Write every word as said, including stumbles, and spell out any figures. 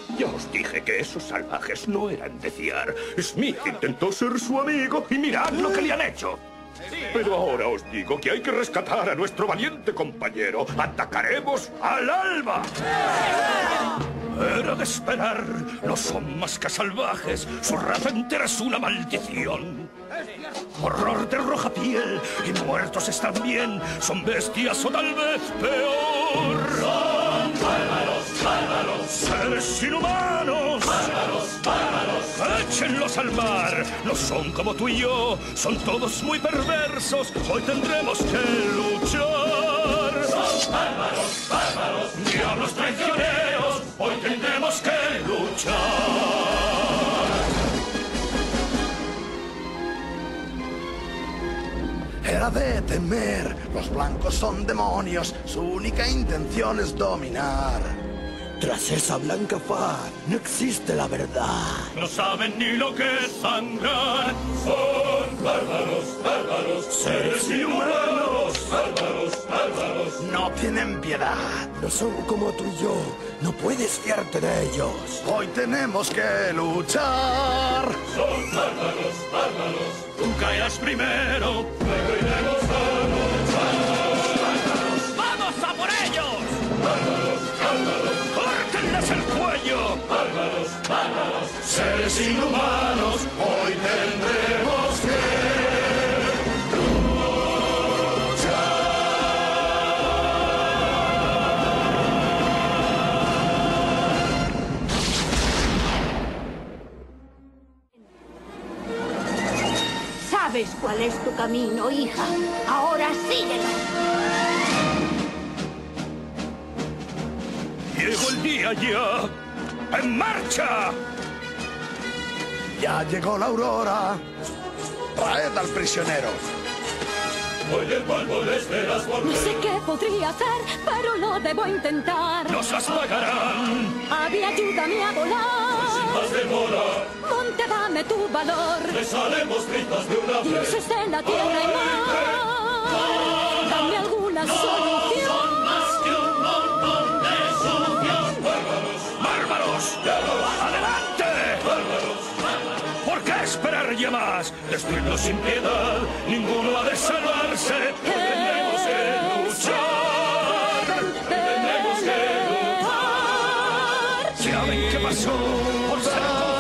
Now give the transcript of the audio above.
Ya os dije que esos salvajes no eran de fiar. Smith intentó ser su amigo y mirad lo que le han hecho. Pero ahora os digo que hay que rescatar a nuestro valiente compañero. ¡Atacaremos al alba! Era de esperar. No son más que salvajes. Su raza entera es una maldición. Horror de roja piel y muertos están bien. Son bestias o tal vez peor. Son bárbaros, bárbaros. Seres inhumanos. Bárbaros, bárbaros. Échenlos al mar. No son como tú y yo. Son todos muy perversos. Hoy tendremos que luchar. Son bárbaros, bárbaros. Diablos traicioneros. Hoy tendremos que luchar. Era de temer, los blancos son demonios, su única intención es dominar. Tras esa blanca faz no existe la verdad. No saben ni lo que es sangrar. Son bárbaros, bárbaros, seres inhumanos. Bárbaros, bárbaros. No tienen piedad. No son como tú y yo, no puedes fiarte de ellos. Hoy tenemos que luchar. Son bárbaros, bárbaros. Tú caerás primero, luego iremos a luchar. Bárbaros, ¡vamos a por ellos! Bárbaros, bárbaros. ¡Córtenles el cuello! Bárbaros, bárbaros. Seres inhumanos, hoy tendremos que Sabes cuál es tu camino, hija. Ahora síguelo. Llegó el día ya. ¡En marcha! Ya llegó la aurora. Traed al prisionero. Hoy el polvo de esperas por No sé qué podría hacer, pero lo debo intentar. Nos las pagarán. Ave, ayúdame a volar. Sin más demora. Monte, dame tu valor. Les haremos gritos de una vez. Dioses de la tierra y mar. Dame alguna solución. Son más que un montón de sucios. ¡Bárbaros! ¡Bárbaros! ¡Adelante! ¡Bárbaros! ¿Por qué esperar ya más? Destruirlos sin piedad. Ninguno ha de salvarse. Tenemos que luchar. Tenemos que luchar. ¿Saben qué pasó? Por ser